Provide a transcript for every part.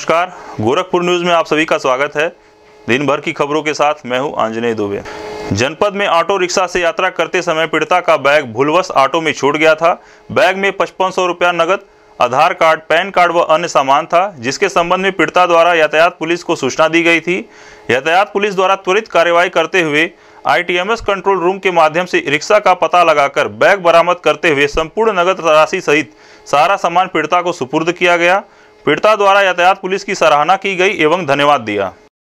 नमस्कार, गोरखपुर न्यूज़ में आप सभी का स्वागत है। दिन भर की खबरों के साथ मैं हूं आंजनेय दुबे। जनपद में ऑटो रिक्शा से यात्रा करते समय पीड़िता का बैग भूलवश ऑटो में छूट गया था। बैग में 5500 रुपया नगद, आधार कार्ड, पैन कार्ड व अन्य सामान था, जिसके संबंध में पीड़िता द्वारा यातायात पुलिस को सूचना दी गई थी। यातायात पुलिस द्वारा त्वरित कार्रवाई करते हुए ITMS कंट्रोल रूम के माध्यम से रिक्शा का पता लगाकर बैग बरामद करते हुए संपूर्ण नगद राशि सहित सारा सामान पीड़िता को सुपुर्द किया गया। पीड़िता द्वारा यातायात पुलिस की सराहना की गई एवं धन्यवाद दिया।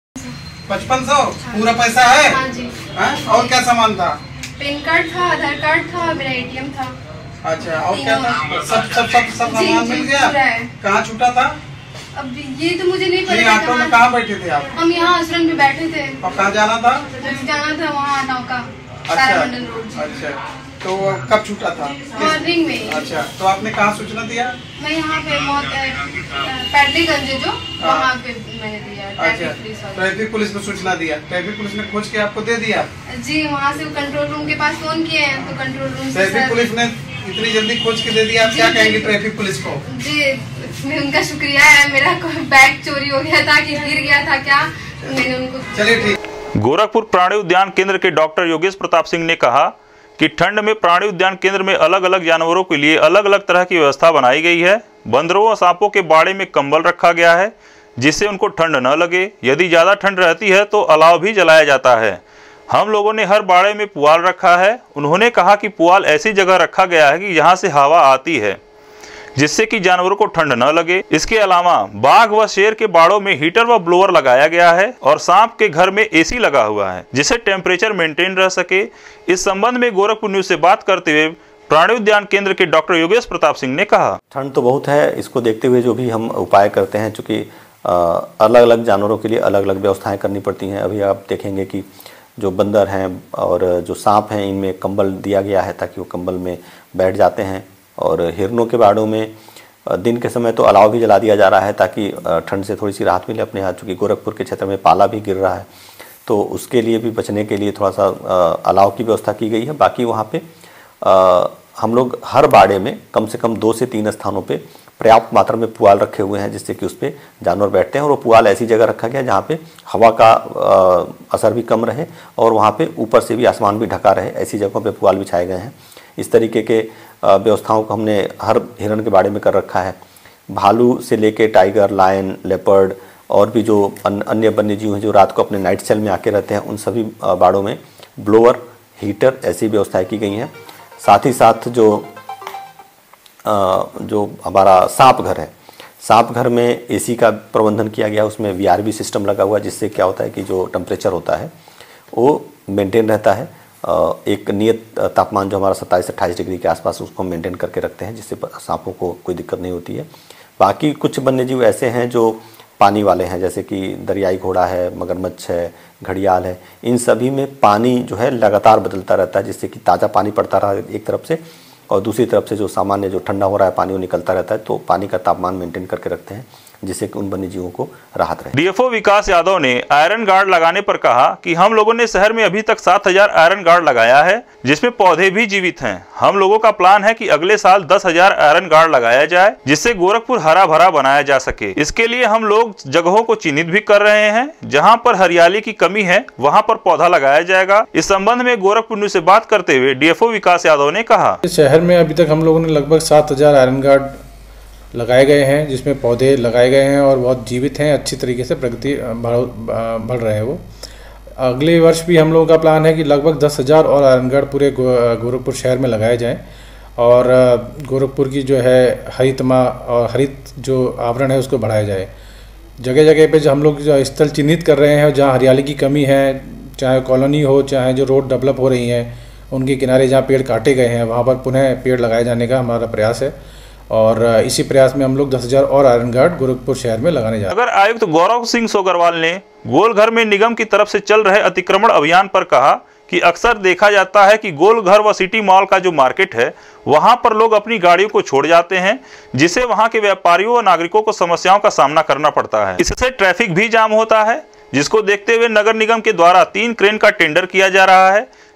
5500 पूरा पैसा है? हाँ जी। और क्या सामान था? पैन कार्ड था, आधार कार्ड था, मेरा ATM था। अच्छा, और क्या था? सब सामान मिल गया? कहाँ छूटा था? अब ये तो मुझे नहीं पता। ऑटो में कहाँ बैठे थे आप? हम यहाँ आश्रम में बैठे थे। और कहाँ जाना था? वहाँ नौका तारामंडल रोड। अच्छा, तो कब छूटा था? मॉर्निंग में। अच्छा, तो आपने कहाँ सूचना दिया? मैं यहाँ पे पैडलीगंज जो वहाँ पे मैंने दिया। अच्छा, ट्रैफिक पुलिस को सूचना दिया। ट्रैफिक पुलिस ने खोज के आपको दे दिया? जी, वहाँ से कंट्रोल रूम के पास फोन किए हैं तो कंट्रोल रूम से ट्रैफिक पुलिस ने इतनी जल्दी खोज के दे दिया। आप क्या कहेंगे ट्रैफिक पुलिस को? जी, मैं उनका शुक्रिया है। मेरा बैग चोरी हो गया था कि गिर गया था क्या, मैंने उनको। चलिए ठीक। गोरखपुर प्राणी उद्यान केंद्र के डॉक्टर योगेश प्रताप सिंह ने कहा कि ठंड में प्राणी उद्यान केंद्र में अलग अलग जानवरों के लिए अलग अलग तरह की व्यवस्था बनाई गई है। बंदरों और सांपों के बाड़े में कंबल रखा गया है जिससे उनको ठंड न लगे। यदि ज़्यादा ठंड रहती है तो अलाव भी जलाया जाता है। हम लोगों ने हर बाड़े में पुआल रखा है। उन्होंने कहा कि पुआल ऐसी जगह रखा गया है कि यहाँ से हवा आती है जिससे कि जानवरों को ठंड न लगे। इसके अलावा बाघ व शेर के बाड़ों में हीटर व ब्लोअर लगाया गया है और सांप के घर में AC लगा हुआ है जिससे टेम्परेचर मेंटेन रह सके। इस संबंध में गोरखपुर न्यूज से बात करते हुए प्राणी उद्यान केंद्र के डॉक्टर योगेश प्रताप सिंह ने कहा, ठंड तो बहुत है, इसको देखते हुए जो भी हम उपाय करते हैं, चूँकि अलग अलग जानवरों के लिए अलग अलग व्यवस्थाएँ करनी पड़ती हैं। अभी आप देखेंगे कि जो बंदर हैं और जो सांप हैं इनमें कंबल दिया गया है ताकि वो कंबल में बैठ जाते हैं। और हिरणों के बाड़ों में दिन के समय तो अलाव भी जला दिया जा रहा है ताकि ठंड से थोड़ी सी राहत मिले अपने यहाँ। चूँकि गोरखपुर के क्षेत्र में पाला भी गिर रहा है तो उसके लिए भी बचने के लिए थोड़ा सा अलाव की व्यवस्था की गई है। बाकी वहाँ पे हम लोग हर बाड़े में कम से कम 2 से 3 स्थानों पे पर्याप्त मात्रा में पुआल रखे हुए हैं जिससे कि उस पर जानवर बैठते हैं। और वो पुआल ऐसी जगह रखा गया जहाँ पे हवा का असर भी कम रहे और वहाँ पे ऊपर से भी आसमान भी ढका रहे, ऐसी जगहों पे पुआल बिछाए गए हैं। इस तरीके के व्यवस्थाओं को हमने हर हिरण के बाड़े में कर रखा है। भालू से लेके टाइगर, लायन, लेपर्ड और भी जो अन्य वन्य जीव हैं जो रात को अपने नाइट सेल में आके रहते हैं, उन सभी बाड़ों में ब्लोअर, हीटर ऐसी व्यवस्थाएं की गई हैं। साथ ही साथ जो हमारा सांप घर है, सांप घर में AC का प्रबंधन किया गया, उसमें VRV सिस्टम लगा हुआ है जिससे क्या होता है कि जो टेम्परेचर होता है वो मेंटेन रहता है। एक नियत तापमान जो हमारा 27 से 28 डिग्री के आसपास उसको मेंटेन करके रखते हैं जिससे सांपों को कोई दिक्कत नहीं होती है। बाकी कुछ वन्यजीव ऐसे हैं जो पानी वाले हैं, जैसे कि दरियाई घोड़ा है, मगरमच्छ है, घड़ियाल है। इन सभी में पानी जो है लगातार बदलता रहता है जिससे कि ताज़ा पानी पड़ता रहा एक तरफ से और दूसरी तरफ से जो सामान्य जो ठंडा हो रहा है पानी वो निकलता रहता है। तो पानी का तापमान मेंटेन करके रखते हैं जिससे कि उन वन्य जीवों को राहत रहे। DFO विकास यादव ने आयरन गार्ड लगाने पर कहा कि हम लोगों ने शहर में अभी तक 7000 आयरन गार्ड लगाया है जिसमें पौधे भी जीवित हैं। हम लोगों का प्लान है कि अगले साल 10,000 आयरन गार्ड लगाया जाए जिससे गोरखपुर हरा भरा बनाया जा सके। इसके लिए हम लोग जगहों को चिन्हित भी कर रहे हैं, जहाँ पर हरियाली की कमी है वहाँ पर पौधा लगाया जाएगा। इस संबंध में गोरखपुर न्यूज से बात करते हुए DFO विकास यादव ने कहा, शहर में अभी तक हम लोगों ने लगभग 7000 आयरन गार्ड लगाए गए हैं जिसमें पौधे लगाए गए हैं और बहुत जीवित हैं, अच्छी तरीके से प्रगति बढ़ रहे हैं वो। अगले वर्ष भी हम लोगों का प्लान है कि लगभग 10,000 और आयरन गार्ड पूरे गोरखपुर शहर में लगाए जाएं और गोरखपुर की जो है हरितमा और हरित जो आवरण है उसको बढ़ाया जाए। जगह जगह पे जो हम लोग जो स्थल चिन्हित कर रहे हैं जहाँ हरियाली की कमी है, चाहे कॉलोनी हो चाहे जो रोड डेवलप हो रही हैं उनके किनारे जहाँ पेड़ काटे गए हैं वहाँ पर पुनः पेड़ लगाए जाने का हमारा प्रयास है और इसी प्रयास में हम लोग 10,000 और आयरन गार्ड गोरखपुर शहर में लगाने जा रहे हैं। नगर आयुक्त गौरव सिंह सोगरवाल ने गोलघर में निगम की तरफ से चल रहे अतिक्रमण अभियान पर कहा कि अक्सर देखा जाता है कि गोलघर व सिटी मॉल का जो मार्केट है वहां पर लोग अपनी गाड़ियों को छोड़ जाते हैं जिससे वहां के व्यापारियों और नागरिकों को समस्याओं का सामना करना पड़ता है। इससे ट्रैफिक भी जाम होता है जिसको देखते हुए नगर निगम के द्वारा 3 क्रेन का टेंडर किया जा रहा है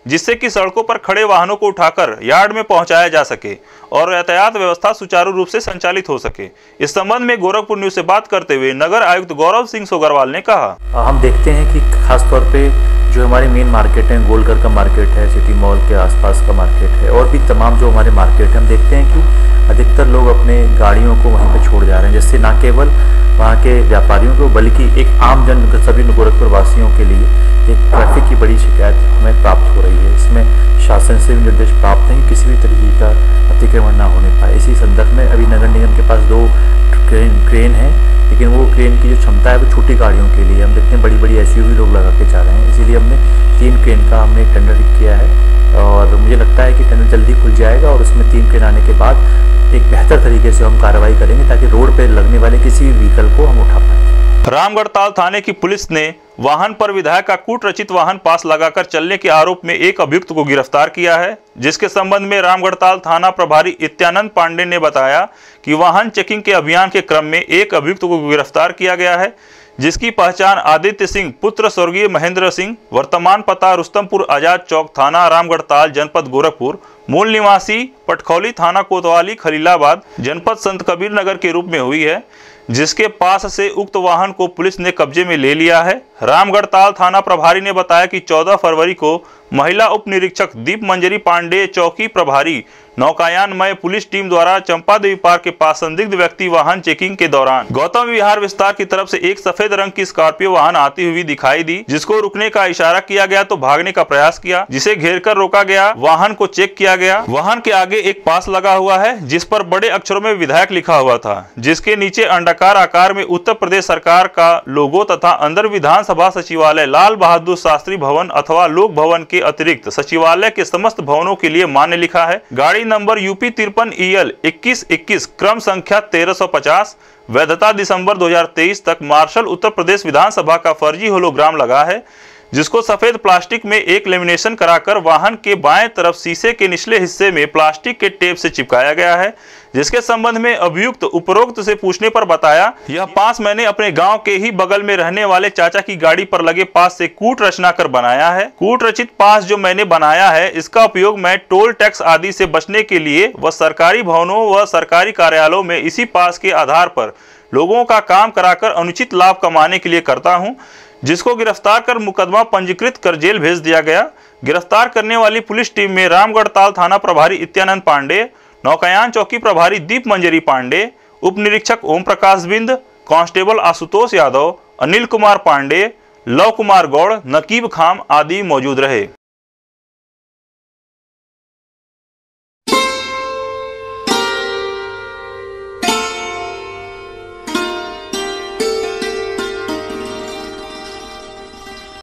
जिससे कि सड़कों पर खड़े वाहनों को उठाकर यार्ड में पहुंचाया जा सके और यातायात व्यवस्था सुचारू रूप से संचालित हो सके। इस संबंध में गोरखपुर न्यूज से बात करते हुए नगर आयुक्त गौरव सिंह सोगरवाल ने कहा, हम देखते हैं कि खासतौर पे जो हमारे मेन मार्केट है, गोलघर का मार्केट है, सिटी मॉल के आसपास का मार्केट है और भी तमाम जो हमारे मार्केट है, हम देखते हैं कि अधिकतर लोग अपने गाड़ियों को वहीं पे छोड़ जा रहे हैं, जिससे ना केवल वहाँ के व्यापारियों को बल्कि एक आम जन सभी गोरखपुर वासियों के लिए एक ट्रैफिक की बड़ी शिकायत हमें प्राप्त हो रही है। इसमें शासन से भी निर्देश प्राप्त हैं कि किसी भी तरीके का अतिक्रमण ना होने पाए। इसी संदर्भ में अभी नगर निगम के पास 2 क्रेन है, लेकिन वो क्रेन की जो क्षमता है वो छोटी गाड़ियों के लिए, हम देखते हैं बड़ी बड़ी एसयूवी लोग लगा के जा रहे हैं, इसीलिए हमने 3 क्रेन का हमने टेंडर किया है और मुझे लगता है कि टेंडर जल्दी खुल जाएगा और उसमें 3 क्रेन आने के बाद एक बेहतर तरीके से हम कार्रवाई करेंगे ताकि रोड पर लगने वाले किसी भी व्हीकल को हम उठा पाएँ। रामगढ़ताल थाने की पुलिस ने वाहन पर विधायक का कूट रचित वाहन पास लगाकर चलने के आरोप में एक अभियुक्त को गिरफ्तार किया है, जिसके संबंध में रामगढ़ताल थाना प्रभारी इत्यानंद पांडे ने बताया कि वाहन चेकिंग के अभियान के क्रम में एक अभियुक्त को गिरफ्तार किया गया है, जिसकी पहचान आदित्य सिंह पुत्र स्वर्गीय महेंद्र सिंह, वर्तमान पता रुस्तमपुर आजाद चौक थाना रामगढ़ताल जनपद गोरखपुर, मूल निवासी पटखौली थाना कोतवाली खलीलाबाद जनपद संत कबीर नगर के रूप में हुई है, जिसके पास से उक्त वाहन को पुलिस ने कब्जे में ले लिया है। रामगढ़ताल थाना प्रभारी ने बताया कि 14 फरवरी को महिला उप निरीक्षक दीप मंजरी पांडे चौकी प्रभारी नौकायानमय पुलिस टीम द्वारा चंपा देवी पार्क के पास संदिग्ध व्यक्ति वाहन चेकिंग के दौरान गौतम विहार विस्तार की तरफ से एक सफेद रंग की स्कॉर्पियो वाहन आती हुई दिखाई दी, जिसको रुकने का इशारा किया गया तो भागने का प्रयास किया, जिसे घेरकर रोका गया। वाहन को चेक किया गया। वाहन के आगे एक पास लगा हुआ है जिस पर बड़े अक्षरों में विधायक लिखा हुआ था, जिसके नीचे अंडाकार आकार में उत्तर प्रदेश सरकार का लोगो तथा अंदर विधानसभा सचिवालय लाल बहादुर शास्त्री भवन अथवा लोक भवन के अतिरिक्त सचिवालय के समस्त भवनों के लिए मान्य लिखा है। गाड़ी नंबर यूपी 53 EL 2121 क्रम संख्या 1350, वैधता दिसंबर 2023 तक मार्शल उत्तर प्रदेश विधानसभा का फर्जी होलोग्राम लगा है, जिसको सफेद प्लास्टिक में एक लेमिनेशन कराकर वाहन के बाएं तरफ शीशे के निचले हिस्से में प्लास्टिक के टेप से चिपकाया गया है, जिसके संबंध में अभियुक्त उपरोक्त से पूछने पर बताया, यह पास मैंने अपने गांव के ही बगल में रहने वाले चाचा की गाड़ी पर लगे पास से कूट रचना कर बनाया है। कूट रचित पास जो मैंने बनाया है, इसका उपयोग मैं टोल टैक्स आदि से बचने के लिए व सरकारी भवनों व सरकारी कार्यालयों में इसी पास के आधार पर लोगों का काम कराकर अनुचित लाभ कमाने के लिए करता हूँ, जिसको गिरफ्तार कर मुकदमा पंजीकृत कर जेल भेज दिया गया। गिरफ्तार करने वाली पुलिस टीम में रामगढ़ताल थाना प्रभारी इत्यानंद पांडे, नौकायान चौकी प्रभारी दीप मंजरी पांडे, उप निरीक्षक ओम प्रकाश बिंद, कांस्टेबल आशुतोष यादव, अनिल कुमार पांडे, लव कुमार गौड़, नकीब खाम आदि मौजूद रहे।